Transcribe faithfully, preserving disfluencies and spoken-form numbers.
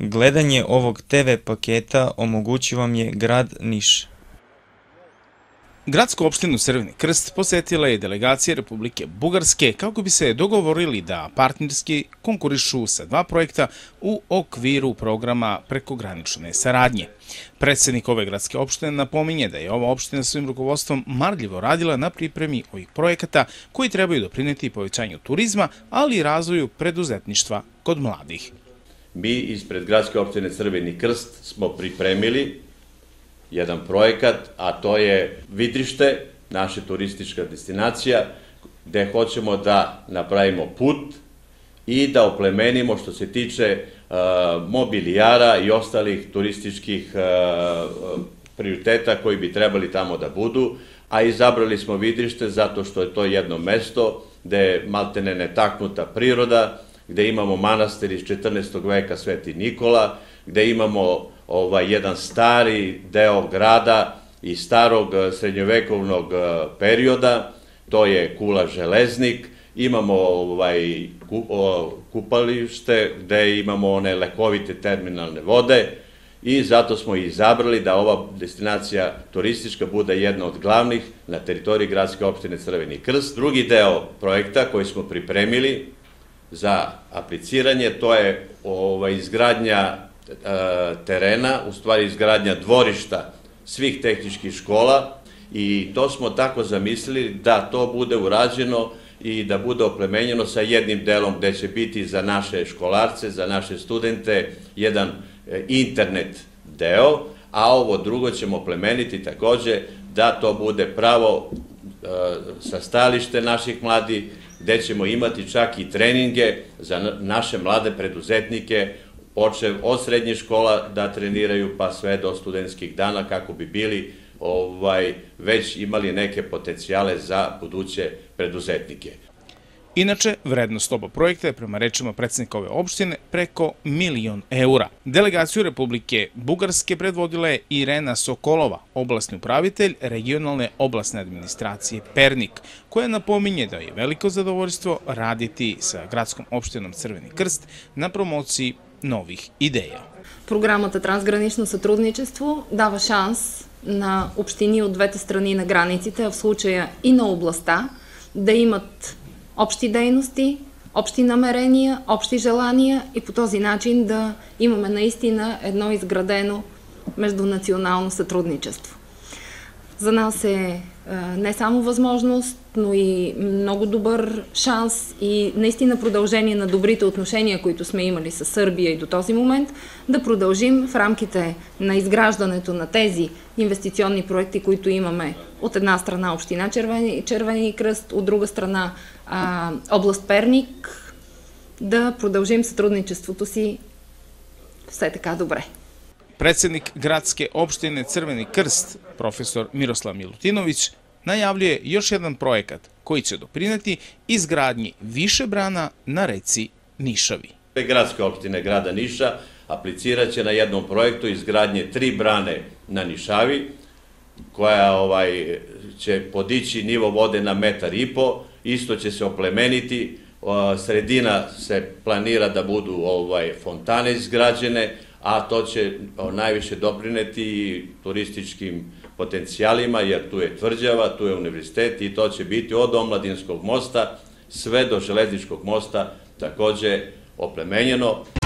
Gledanje ovog te ve paketa omogućio vam je grad Niš. Gradsku opštinu Crveni Krst posetila je delegacija Republike Bugarske kako bi se dogovorili da partnerski konkurišu sa dva projekta u okviru programa prekogranične saradnje. Predsednik ove gradske opštine napominje da je ova opština svojim rukovodstvom marljivo radila na pripremi ovih projekata koji trebaju doprineti povećanju turizma, ali i razvoju preduzetništva kod mladih. Mi ispred gradske opštine Crveni Krst smo pripremili jedan projekat, a to je Vidrište, naša turistička destinacija, gde hoćemo da napravimo put i da oplemenimo što se tiče mobilijara i ostalih turističkih prioriteta koji bi trebali tamo da budu, a izabrali smo Vidrište zato što je to jedno mesto gde je maltene netaknuta priroda, gde imamo manastir iz četrnaestog veka Sveti Nikola, gde imamo jedan stari deo grada iz starog srednjovekovnog perioda, to je Kula Železnik, imamo kupalište gde imamo one lekovite terminalne vode i zato smo izabrali da ova destinacija turistička bude jedna od glavnih na teritoriji gradske opštine Crveni Krst. Drugi deo projekta koji smo pripremili za apliciranje, to je izgradnja terena, u stvari izgradnja dvorišta svih tehničkih škola i to smo tako zamislili da to bude urađeno i da bude oplemenjeno sa jednim delom gde će biti za naše školarce, za naše studente jedan internet deo, a ovo drugo ćemo oplemeniti takođe da to bude pravo sastajalište naših mladih, gde ćemo imati čak i treninge za naše mlade preduzetnike, počev od srednjih škola da treniraju pa sve do studentskih dana kako bi bili već imali neke potencijale za buduće preduzetnike. Inače, vrednost oba projekta je prema rečima predsednika ove opštine preko milion eura. Delegaciju Republike Bugarske predvodila je Irena Sokolova, oblastni upravitelj regionalne oblasne administracije Pernik, koja napominje da je veliko zadovoljstvo raditi sa gradskom opštinom Crveni Krst na promociji нових идея. Програмата Трансгранично сътрудничество дава шанс на общини от двете страни на границите, а в случая и на областта, да имат общи дейности, общи намерения, общи желания и по този начин да имаме наистина едно изградено междунационално сътрудничество. За нас е не само възможност, но и много добър шанс и наистина продължение на добрите отношения, които сме имали с Сърбия и до този момент, да продължим в рамките на изграждането на тези инвестиционни проекти, които имаме от една страна община Червени, Червени кръст, от друга страна а, област Перник, да продължим сътрудничеството си все така добре. Predsednik gradske opštine Crveni Krst, profesor Miroslav Milutinović, najavljuje još jedan projekat koji će doprineti izgradnji više brana na reci Nišavi. Gradske opštine grada Niša aplicirat će na jednom projektu izgradnje tri brane na Nišavi, koja će podići nivo vode na metar i po, isto će se oplemeniti, sredina se planira da budu fontane izgrađene, a to će najviše doprineti turističkim potencijalima, jer tu je tvrđava, tu je univerzitet i to će biti od Omladinskog mosta sve do Železničkog mosta takođe oplemenjeno.